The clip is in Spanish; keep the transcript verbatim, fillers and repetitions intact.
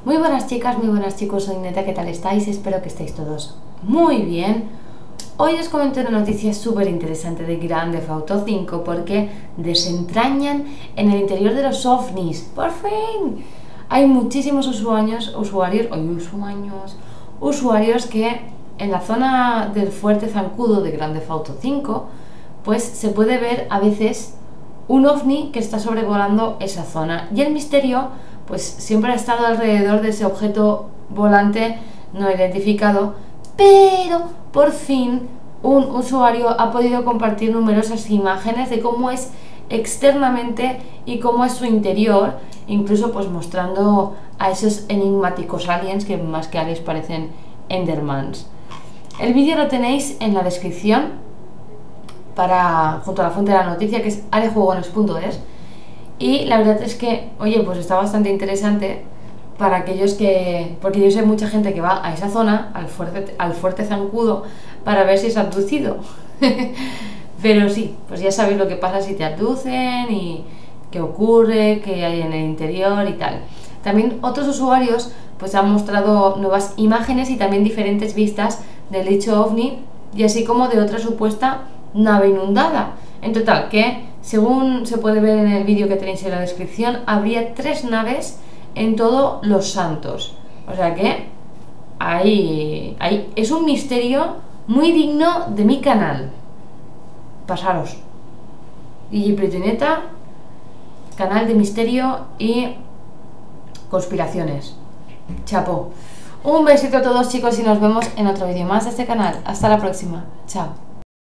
Muy buenas chicas, muy buenas chicos, soy Neta, ¿qué tal estáis? Espero que estéis todos muy bien. Hoy os comento una noticia súper interesante de Grand Theft Auto cinco porque desentrañan en el interior de los ovnis. ¡Por fin! Hay muchísimos usuarios, usuarios, hoy usuarios, usuarios que en la zona del Fuerte Zancudo de Grand Theft Auto cinco pues se puede ver a veces un ovni que está sobrevolando esa zona y el misterio pues siempre ha estado alrededor de ese objeto volante no identificado, pero por fin un usuario ha podido compartir numerosas imágenes de cómo es externamente y cómo es su interior, incluso pues mostrando a esos enigmáticos aliens que más que aliens parecen Endermans. El vídeo lo tenéis en la descripción para, junto a la fuente de la noticia, que es arejugones punto es. Y la verdad es que, oye, pues está bastante interesante para aquellos que... Porque yo sé mucha gente que va a esa zona, al fuerte, al fuerte Zancudo, para ver si es abducido. Pero sí, pues ya sabéis lo que pasa si te abducen y qué ocurre, qué hay en el interior y tal. También otros usuarios pues han mostrado nuevas imágenes y también diferentes vistas del dicho ovni y así como de otra supuesta nave inundada. En total, que según se puede ver en el vídeo que tenéis en la descripción, habría tres naves en todo Los Santos. O sea que ahí, ahí es un misterio muy digno de mi canal. Pasaros. Y Neta, canal de misterio y conspiraciones. Chapo. Un besito a todos chicos y nos vemos en otro vídeo más de este canal. Hasta la próxima. Chao.